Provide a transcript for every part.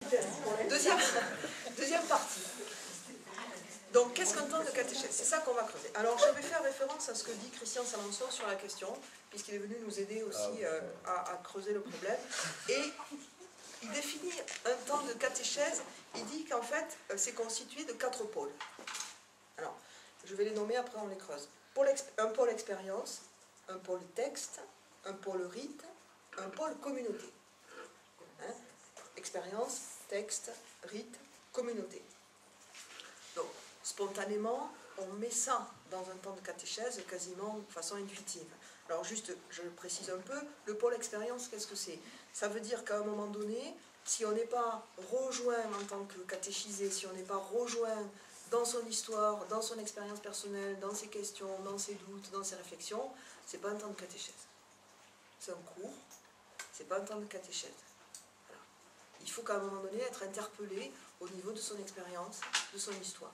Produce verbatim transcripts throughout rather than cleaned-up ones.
Deuxième, deuxième partie. Donc, qu'est-ce qu'un temps de catéchèse? C'est ça qu'on va creuser. Alors, je vais faire référence à ce que dit Christian Salançon sur la question, puisqu'il est venu nous aider aussi euh, à, à creuser le problème. Et il définit un temps de catéchèse, il dit qu'en fait, c'est constitué de quatre pôles. Alors, je vais les nommer, après on les creuse. Pôle un pôle expérience, un pôle texte, un pôle rite, un pôle communauté. Hein? Expérience, texte, rite, communauté. Donc, spontanément, on met ça dans un temps de catéchèse quasiment de façon intuitive. Alors juste, je le précise un peu, le pôle expérience, qu'est-ce que c'est? Ça veut dire qu'à un moment donné, si on n'est pas rejoint en tant que catéchisé, si on n'est pas rejoint dans son histoire, dans son expérience personnelle, dans ses questions, dans ses doutes, dans ses réflexions, c'est pas un temps de catéchèse. C'est un cours, c'est pas un temps de catéchèse. Voilà. Il faut qu'à un moment donné être interpellé au niveau de son expérience, de son histoire.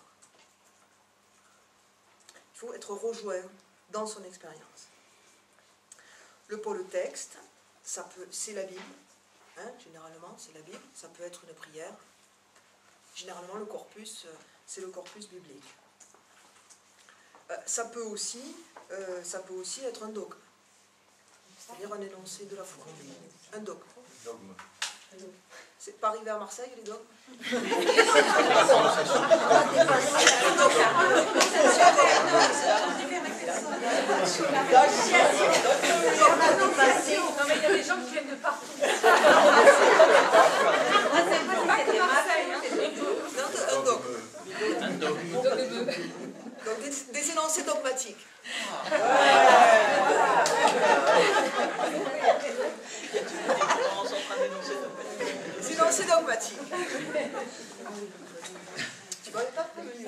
Il faut être rejoint dans son expérience. Le pôle texte, ça peut, c'est la Bible, hein, généralement c'est la Bible, ça peut être une prière. Généralement le corpus, c'est le corpus biblique. Euh, ça peut aussi, euh, ça peut aussi être un dogme, c'est-à-dire un énoncé de la foi. Un dogme. C'est pas arrivé à Marseille les dogmes? Non mais il y a des gens qui viennent de partout. Un dogme. Un dogme. Donc des, des énoncés dogmatiques. Des énoncés dogmatiques. Tu m'avais pas prévenu.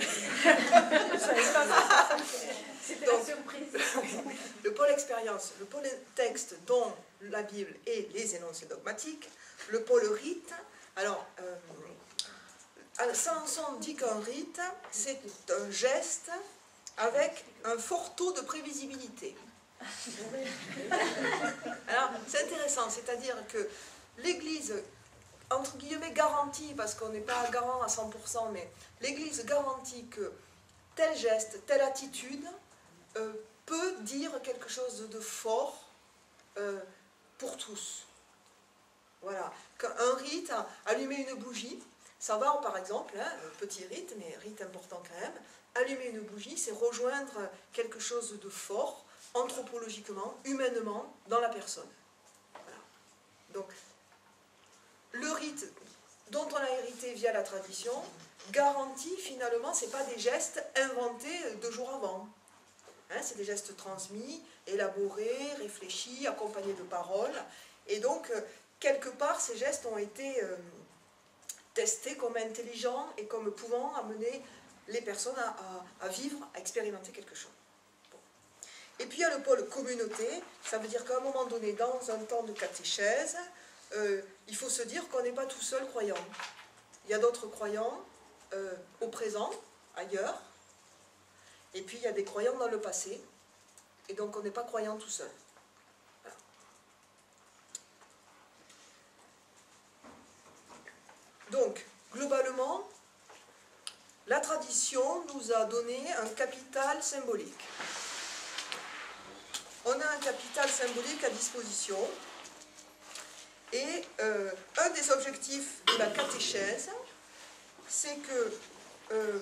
C'était la surprise. Le pôle expérience, le pôle texte dont la Bible et les énoncés dogmatiques, le pôle rite. Alors, euh, Salançon dit qu'un rite, c'est un geste avec un fort taux de prévisibilité. Alors, c'est intéressant, c'est-à-dire que l'Église, entre guillemets, garantit, parce qu'on n'est pas garant à cent pour cent, mais l'Église garantit que tel geste, telle attitude euh, peut dire quelque chose de fort euh, pour tous. Voilà. Un rite, allumer une bougie, ça va, par exemple, hein, petit rite, mais rite important quand même, allumer une bougie, c'est rejoindre quelque chose de fort, anthropologiquement, humainement, dans la personne. Voilà. Donc, le rite dont on a hérité via la tradition garantit finalement, ce n'est pas des gestes inventés deux jours avant. Hein, c'est des gestes transmis, élaborés, réfléchis, accompagnés de paroles. Et donc, euh, quelque part, ces gestes ont été euh, testés comme intelligents et comme pouvant amener les personnes à, à, à vivre, à expérimenter quelque chose. Bon. Et puis il y a le pôle communauté, ça veut dire qu'à un moment donné, dans un temps de catéchèse, euh, il faut se dire qu'on n'est pas tout seul croyant. Il y a d'autres croyants euh, au présent, ailleurs, et puis il y a des croyants dans le passé, et donc on n'est pas croyant tout seul. Voilà. Donc, globalement, la tradition nous a donné un capital symbolique. On a un capital symbolique à disposition, et euh, un des objectifs de la catéchèse, c'est que euh,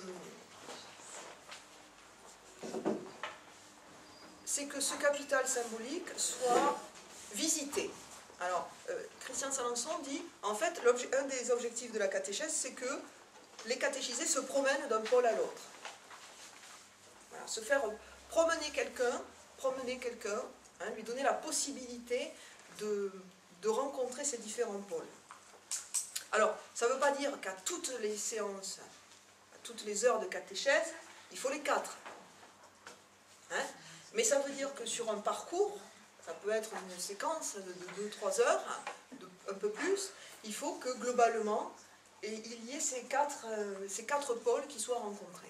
c'est que ce capital symbolique soit visité. Alors, euh, Christian Salançon dit, en fait, un des objectifs de la catéchèse, c'est que les catéchisés se promènent d'un pôle à l'autre. Voilà, se faire promener quelqu'un, promener quelqu'un, hein, lui donner la possibilité de, de rencontrer ces différents pôles. Alors, ça ne veut pas dire qu'à toutes les séances, à toutes les heures de catéchèse, il faut les quatre. Hein, mais ça veut dire que sur un parcours, ça peut être une séquence de deux trois heures, de, un peu plus, il faut que globalement, et il y ait ces quatre, euh, ces quatre pôles qui soient rencontrés.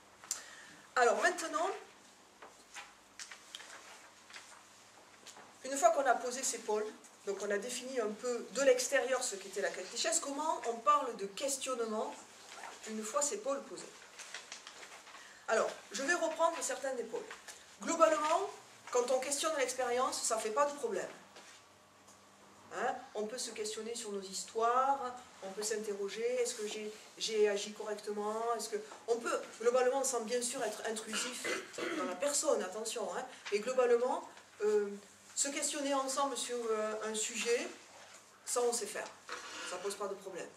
Alors maintenant, une fois qu'on a posé ces pôles, donc on a défini un peu de l'extérieur ce qu'était la catéchèse, comment on parle de questionnement une fois ces pôles posés. Alors, je vais reprendre certains des pôles. Globalement, quand on questionne l'expérience, ça ne fait pas de problème. Hein, on peut se questionner sur nos histoires, on peut s'interroger, est-ce que j'ai j'ai agi correctement, est-ce que... On peut, globalement, sans bien sûr être intrusif dans la personne, attention, hein, mais globalement, euh, se questionner ensemble sur euh, un sujet, ça on sait faire, ça ne pose pas de problème.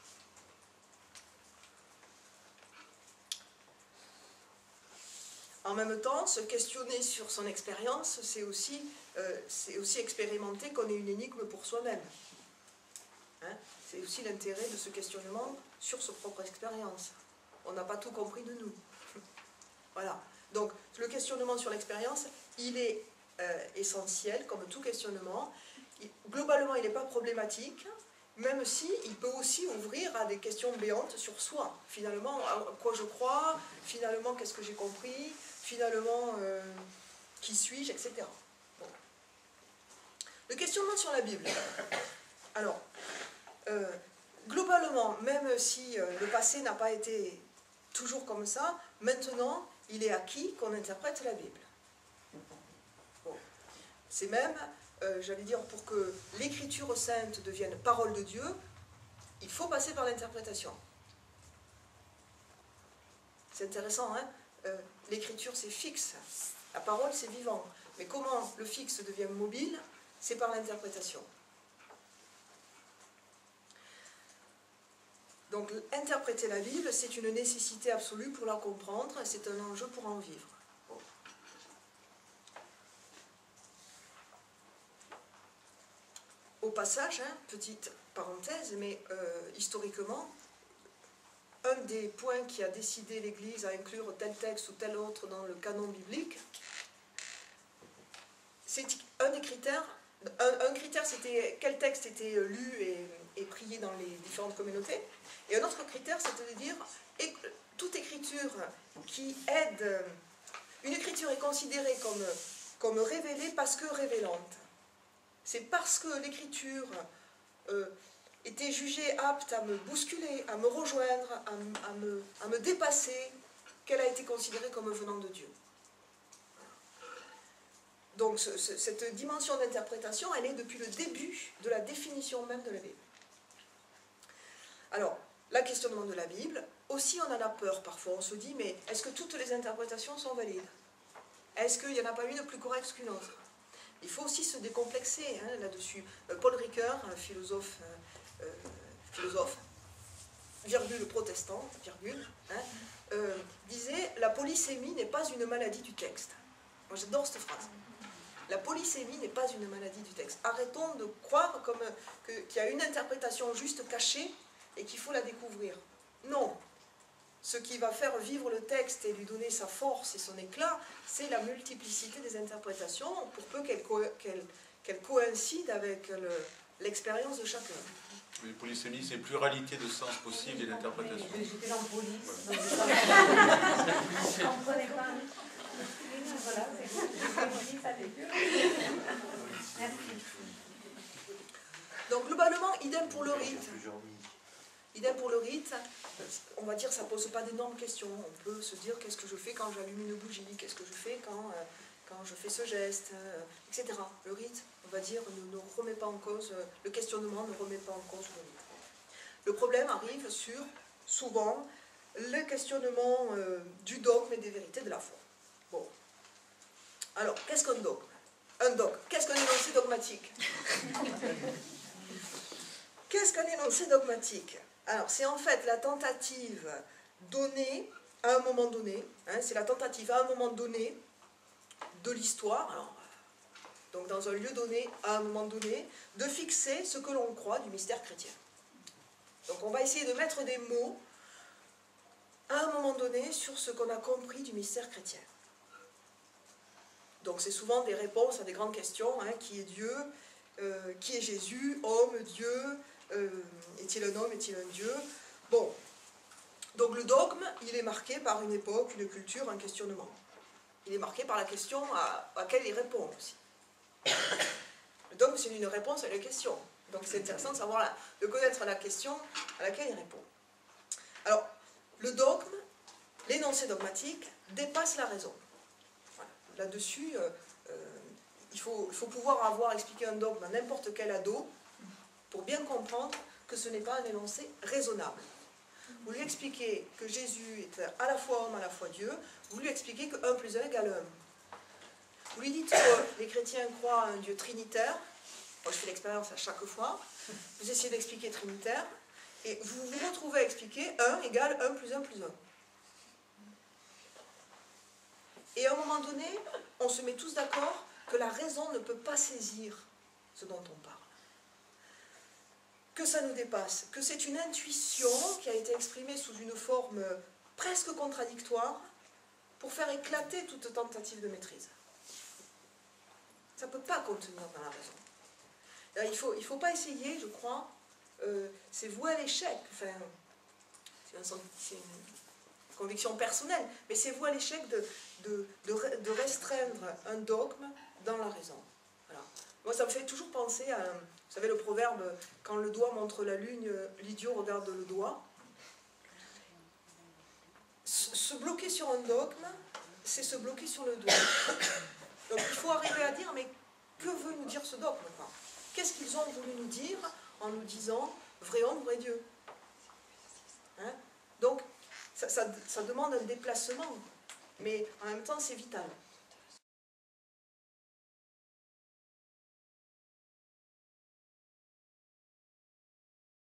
En même temps, se questionner sur son expérience, c'est aussi, euh, c'est aussi expérimenter qu'on est une énigme pour soi-même. Hein, c'est aussi l'intérêt de ce questionnement sur sa propre expérience. On n'a pas tout compris de nous. Voilà. Donc, le questionnement sur l'expérience, il est euh, essentiel, comme tout questionnement. Il, globalement, il n'est pas problématique, même si il peut aussi ouvrir à des questions béantes sur soi. Finalement, à quoi je crois, finalement, qu'est-ce que j'ai compris, finalement, euh, qui suis-je, et cetera. Bon. Le questionnement sur la Bible. Alors, euh, globalement, même si euh, le passé n'a pas été toujours comme ça, maintenant, il est acquis qu'on interprète la Bible. Bon. C'est même, euh, j'allais dire, pour que l'écriture sainte devienne parole de Dieu, il faut passer par l'interprétation. C'est intéressant, hein? euh, L'écriture, c'est fixe. La parole, c'est vivant. Mais comment le fixe devient mobile? C'est par l'interprétation. Donc, interpréter la Bible, c'est une nécessité absolue pour la comprendre, et c'est un enjeu pour en vivre. Bon. Au passage, hein, petite parenthèse, mais euh, historiquement, un des points qui a décidé l'Église à inclure tel texte ou tel autre dans le canon biblique, c'est un des critères. Un, un critère, c'était quel texte était lu et, et prié dans les différentes communautés. Et un autre critère, c'était de dire et, toute écriture qui aide, une écriture est considérée comme, comme révélée parce que révélante. C'est parce que l'écriture euh, était jugée apte à me bousculer, à me rejoindre, à, à, me, à me dépasser, qu'elle a été considérée comme venant de Dieu. Donc ce, ce, cette dimension d'interprétation, elle est depuis le début de la définition même de la Bible. Alors, la questionnement de la Bible, aussi on en a peur parfois, on se dit, mais est-ce que toutes les interprétations sont valides? Est-ce qu'il n'y en a pas une plus correcte qu'une autre? Il faut aussi se décomplexer hein, là-dessus. Paul Ricoeur, un philosophe, euh, philosophe, virgule protestant, virgule, hein, euh, disait « La polysémie n'est pas une maladie du texte ». Moi j'adore cette phrase. La polysémie n'est pas une maladie du texte. Arrêtons de croire comme que, qu'il y a une interprétation juste cachée et qu'il faut la découvrir. Non. Ce qui va faire vivre le texte et lui donner sa force et son éclat, c'est la multiplicité des interprétations, pour peu qu'elles co qu'elle, qu'elle coïncident avec le, l'expérience de chacun. Mais polysémie, c'est pluralité de sens possible et d'interprétation. J'étais dans police. Voilà, donc globalement, idem pour le rite. Idem pour le rite, on va dire que ça ne pose pas d'énormes questions. On peut se dire qu'est-ce que je fais quand j'allume une bougie, qu'est-ce que je fais quand, euh, quand je fais ce geste, euh, et cetera. Le rite, on va dire, ne, ne remet pas en cause, euh, le questionnement ne remet pas en cause le rite. Le problème arrive sur, souvent, le questionnement euh, du dogme et des vérités de la foi. Bon. Alors, qu'est-ce qu'un dogme? Un dogme. Qu'est-ce qu'un énoncé dogmatique? Qu'est-ce qu'un énoncé dogmatique? Alors, c'est en fait la tentative donnée à un moment donné, hein, c'est la tentative à un moment donné de l'histoire, alors, donc dans un lieu donné, à un moment donné, de fixer ce que l'on croit du mystère chrétien. Donc on va essayer de mettre des mots à un moment donné sur ce qu'on a compris du mystère chrétien. Donc c'est souvent des réponses à des grandes questions, hein, qui est Dieu, euh, qui est Jésus, homme, Dieu, euh, est-il un homme, est-il un Dieu? Bon, donc le dogme, il est marqué par une époque, une culture, un questionnement. Il est marqué par la question à, à laquelle il répond aussi. Le dogme, c'est une réponse à la question. Donc c'est intéressant de savoir, la, de connaître la question à laquelle il répond. Alors, le dogme, l'énoncé dogmatique, dépasse la raison. Voilà. Là-dessus, euh, euh, il, faut, il faut pouvoir avoir expliqué un dogme à n'importe quel ado pour bien comprendre que ce n'est pas un énoncé raisonnable. Vous lui expliquez que Jésus est à la fois homme, à la fois Dieu, vous lui expliquez que un plus un égale un. Vous lui dites que les chrétiens croient à un Dieu trinitaire. Moi, je fais l'expérience à chaque fois. Vous essayez d'expliquer trinitaire, et vous vous retrouvez à expliquer un égale un plus un plus un. Et à un moment donné, on se met tous d'accord que la raison ne peut pas saisir ce dont on parle. Que ça nous dépasse, que c'est une intuition qui a été exprimée sous une forme presque contradictoire pour faire éclater toute tentative de maîtrise. Ça ne peut pas contenir dans la raison. Là, il ne faut, il faut pas essayer, je crois, euh, c'est voué à l'échec. Enfin, c'est une conviction personnelle, mais c'est voué à l'échec de, de, de, de restreindre un dogme dans la raison. Voilà. Moi, ça me fait toujours penser à, vous savez, le proverbe, quand le doigt montre la lune, l'idiot regarde le doigt. Se, se bloquer sur un dogme, c'est se bloquer sur le doigt. Donc il faut arriver à dire, mais que veut nous dire ce dogme, quoi ? Qu'est-ce qu'ils ont voulu nous dire en nous disant vrai homme, vrai Dieu, hein? Donc, ça, ça, ça demande un déplacement, mais en même temps, c'est vital.